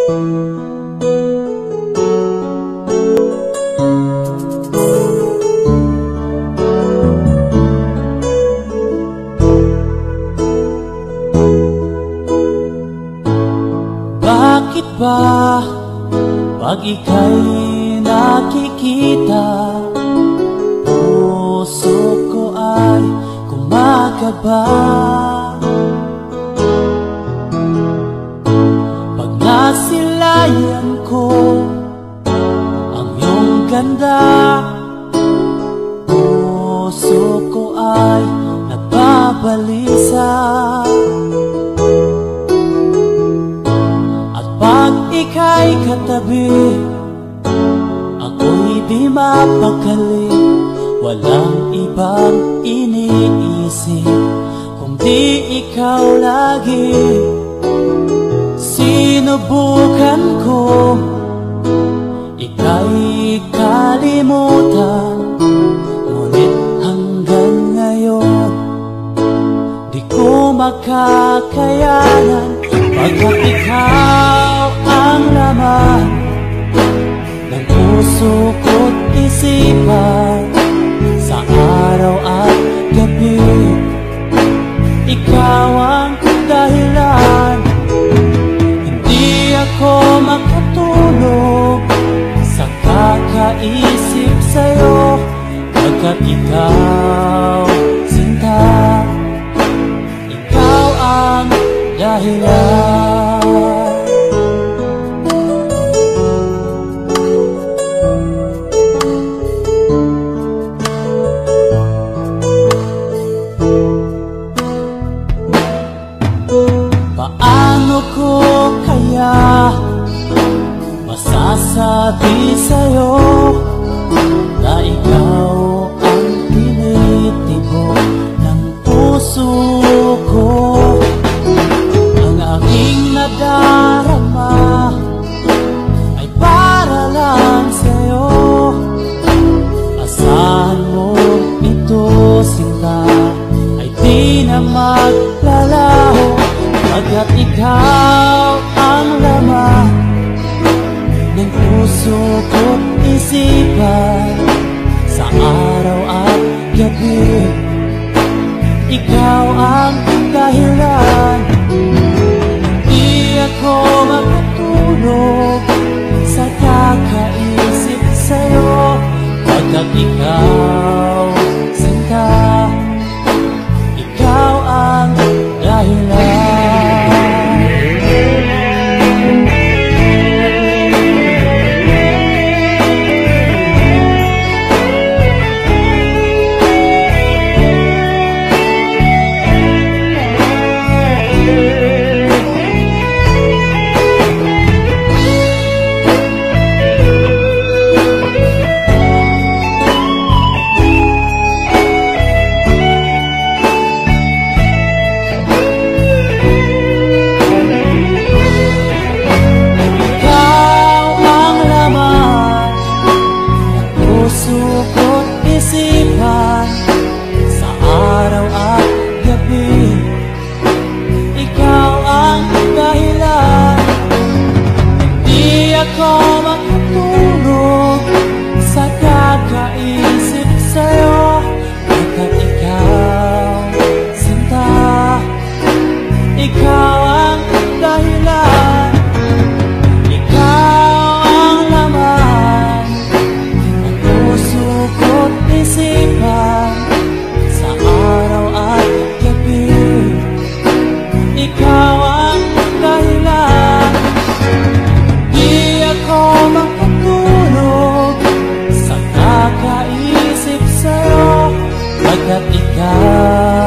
Bakit ba pag ika'y nakikita, puso ko ay kumakaba? Pag nasilayan ko ang iyong ganda, puso ko ay nagbabalisa. Pag ika'y katabi, ako'y di mapakali. Walang ibang iniisip kundi ikaw lagi. Sinubukan ko ika'y kalimutan, ngunit hanggang ngayon di ko makakayanan. Pagkat ikaw ang laman ng puso ko't isipan, sa araw at gabi ikaw ang dahilan. Hindi ako makatulog sa kakaisip sa'yo, pagkat ikaw, sinta, ikaw ang dahilan. Paano ko kaya masasabi sa'yo na ikaw ang tinitibok ng puso ko? Ang aking nadarama ay para lang sa'yo. Asahan mo ito, sinta, ay di na maglalaho. Pagkat ikaw ang laman ng puso ko't isipan, sa araw at gabi ikaw ang dahilan. Di ako makatulog sa kakaisip sa'yo, pagkat ikaw, sinta, ikaw ang dahilan. Sa araw at gabi ikaw ang dahilan. Hindi ako makatulog sa kakaisip sa'yo, pagkat ikaw, sinta, ikaw ang dahilan. Ikaw ang laman ng puso ko't isipan, sa araw at gabi ikaw ang dahilan. Di ako makatulog sa kakaisip sa'yo, pagkat ikaw